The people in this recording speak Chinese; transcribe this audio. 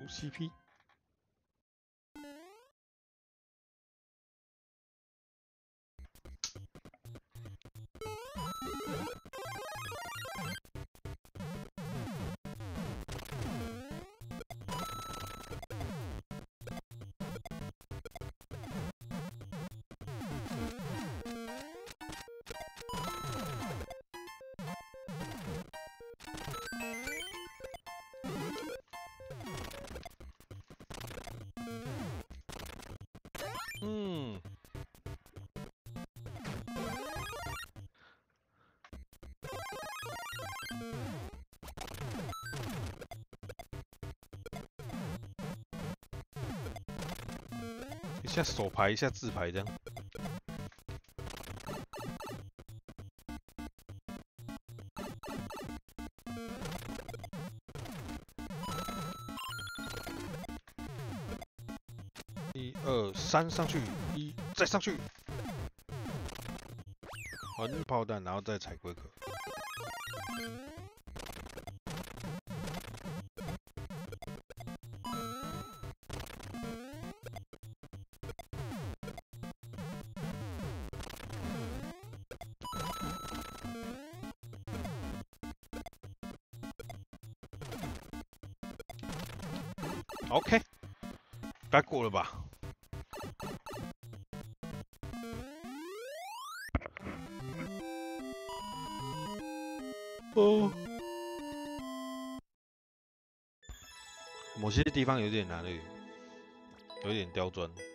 CP。一下手牌，一下自牌，这样。1、2、3上去，1再上去，还炮弹，然后再踩龟壳。OK， 该过了吧？哦，某些地方有点难的，有点刁钻。